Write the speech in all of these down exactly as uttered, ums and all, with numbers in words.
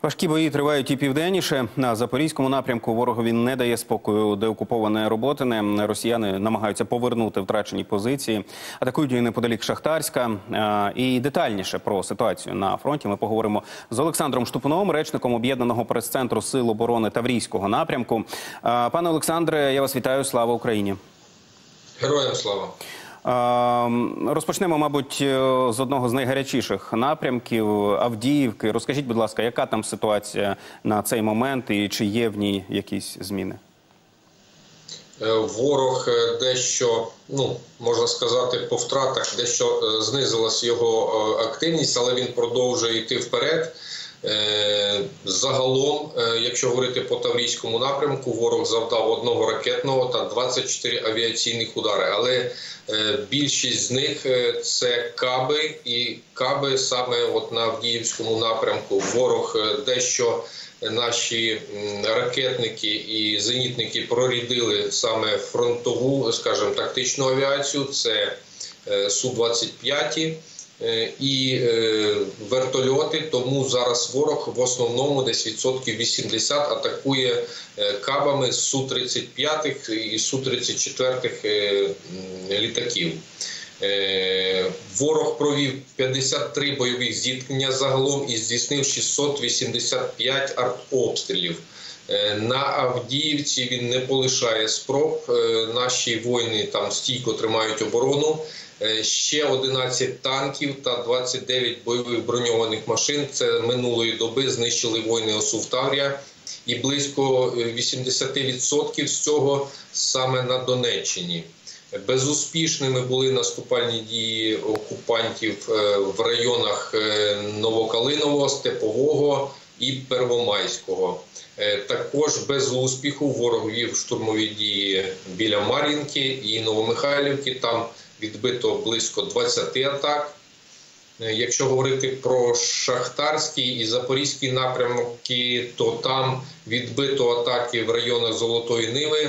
Важкі бої тривають і південніше. На Запорізькому напрямку ворогові не дає спокою деокуповане Роботине. Росіяни намагаються повернути втрачені позиції. Атакують і неподалік Шахтарська. І детальніше про ситуацію на фронті ми поговоримо з Олександром Штупуновим, речником Об'єднаного прес-центру Сил оборони Таврійського напрямку. Пане Олександре, я вас вітаю. Слава Україні! Героям слава! Розпочнемо, мабуть, з одного з найгарячіших напрямків – Авдіївки. Розкажіть, будь ласка, яка там ситуація на цей момент і чи є в ній якісь зміни? Ворог дещо, ну, можна сказати, по втратах, дещо знизилась його активність, але він продовжує йти вперед. Загалом, якщо говорити по Таврійському напрямку, ворог завдав одного ракетного та двадцять чотири авіаційних удари. Але більшість з них – це каби, і каби саме от на Авдіївському напрямку. Ворог дещо наші ракетники і зенітники прорядили саме фронтову, скажімо, тактичну авіацію. Це Су двадцять п'ять і вертольоти, тому зараз ворог в основному десь відсотків вісімдесят атакує кабами з Су тридцять п'ять і Су тридцять чотири літаків. Ворог провів п'ятдесят три бойових зіткнення загалом і здійснив шістсот вісімдесят п'ять артобстрілів. На Авдіївці він не полишає спроб. Наші воїни там стійко тримають оборону. Ще одинадцять танків та двадцять дев'ять бойових броньованих машин. Це минулої доби знищили воїни ОСУ в Таврія. І близько вісімдесят відсотків з цього саме на Донеччині. Безуспішними були наступальні дії окупантів в районах Новокалинового, Степового і Первомайського. Також без успіху ворог вів штурмові дії біля Мар'їнки і Новомихайлівки. Там відбито близько двадцяти атак. Якщо говорити про Шахтарський і Запорізький напрямки, то там відбито атаки в районах Золотої Ниви,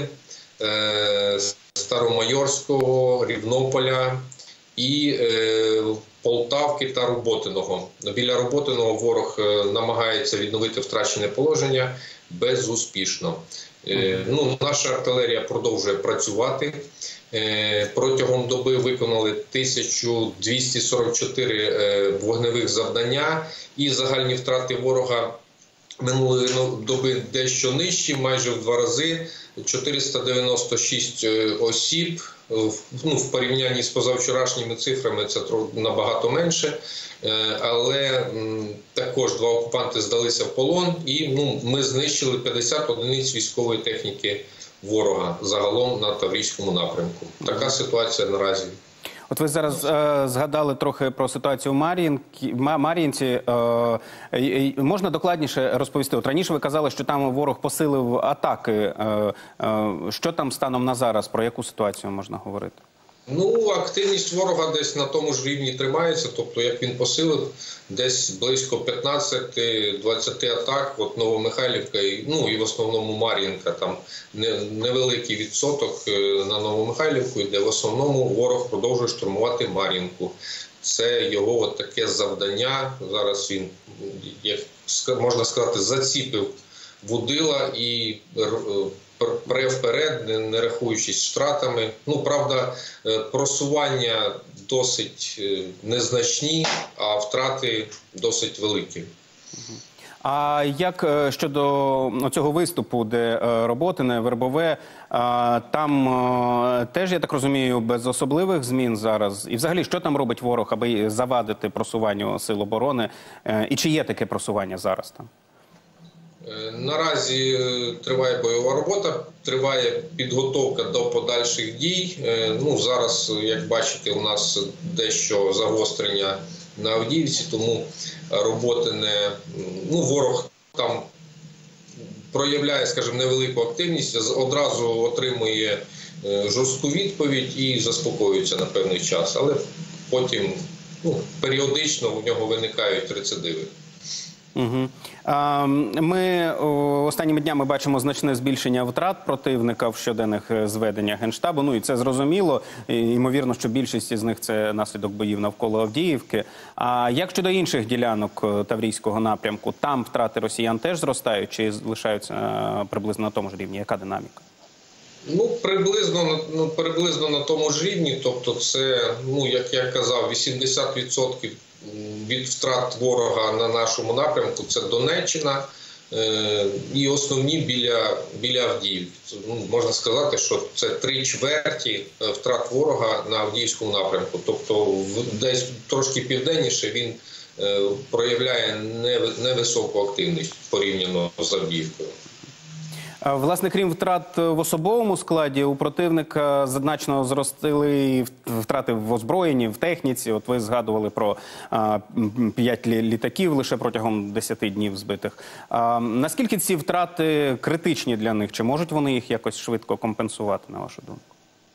Старомайорського, Рівнополя і Полтавки та Роботиного. Біля Роботиного ворог намагається відновити втрачене положення безуспішно. Ну, наша артилерія продовжує працювати. Протягом доби виконали тисячу двісті сорок чотири вогневих завдання і загальні втрати ворога минулої доби дещо нижчі, майже в два рази. чотириста дев'яносто шість осіб, ну, в порівнянні з позавчорашніми цифрами це набагато менше, але також два окупанти здалися в полон і ну, ми знищили п'ятдесят одиниць військової техніки ворога загалом на Таврійському напрямку. Така ситуація наразі. От ви зараз е, згадали трохи про ситуацію в Мар'їнці. Мар'їнці е, можна докладніше розповісти? От раніше ви казали, що там ворог посилив атаки. Е, е, що там станом на зараз? Про яку ситуацію можна говорити? Ну, активність ворога десь на тому ж рівні тримається, тобто, як він посилив, десь близько п'ятнадцяти-двадцяти атак, от Новомихайлівка, ну і в основному Мар'їнка, там невеликий відсоток на Новомихайлівку йде, в основному ворог продовжує штурмувати Мар'їнку. Це його от таке завдання, зараз він, як можна сказати, заціпив вудила і пре вперед, не рахуючись втратами. Ну, правда, просування досить незначні, а втрати досить великі. А як щодо цього виступу, де Роботине, Вербове, там теж, я так розумію, без особливих змін зараз? І взагалі, що там робить ворог, аби завадити просуванню Сил оборони? І чи є таке просування зараз там? Наразі триває бойова робота, триває підготовка до подальших дій. Ну, зараз, як бачите, у нас дещо загострення на Авдіївці, тому роботи не... Ну, ворог там проявляє, скажімо, невелику активність, одразу отримує жорстку відповідь і заспокоюється на певний час. Але потім, ну, періодично у нього виникають рецидиви. Угу. А, ми о, останніми днями бачимо значне збільшення втрат противника в щоденних зведеннях Генштабу. Ну і це зрозуміло. І, ймовірно, що більшість із них це наслідок боїв навколо Авдіївки. А як щодо інших ділянок Таврійського напрямку? Там втрати росіян теж зростають чи залишаються а, приблизно на тому ж рівні? Яка динаміка? Ну, приблизно, ну, приблизно на тому ж рівні. Тобто це, ну, як я казав, вісімдесят відсотків від втрат ворога на нашому напрямку – це Донеччина е, і основні біля, біля Авдіївки. Ну, можна сказати, що це три чверті втрат ворога на Авдіївському напрямку. Тобто в, десь трошки південніше він е, проявляє невисоку активність порівняно з Авдіївкою. Власне, крім втрат в особовому складі, у противника значно зростили втрати в озброєнні, в техніці. От ви згадували про п'ять літаків лише протягом десяти днів збитих. А, наскільки ці втрати критичні для них? Чи можуть вони їх якось швидко компенсувати, на вашу думку?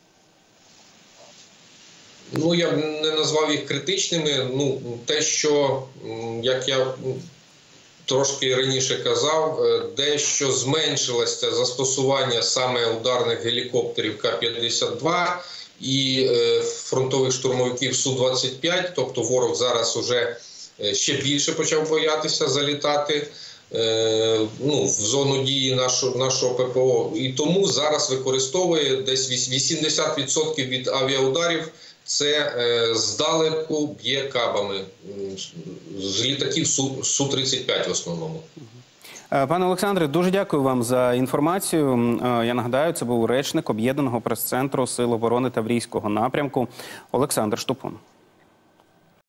Ну, я б не назвав їх критичними. Ну, те, що, як я трошки раніше казав, дещо зменшилося застосування саме ударних гелікоптерів Ка п'ятдесят два і фронтових штурмовиків Су двадцять п'ять, тобто ворог зараз уже ще більше почав боятися залітати ну, в зону дії нашого, нашого Пе Пе О. І тому зараз використовує десь вісімдесят відсотків від авіаударів. Це е, здалеку б'є кабами з літаків Су тридцять п'ять в основному. Пане Олександре, дуже дякую вам за інформацію. Я нагадаю, це був речник Об'єднаного прес-центру Сил оборони Таврійського напрямку Олександр Штупун.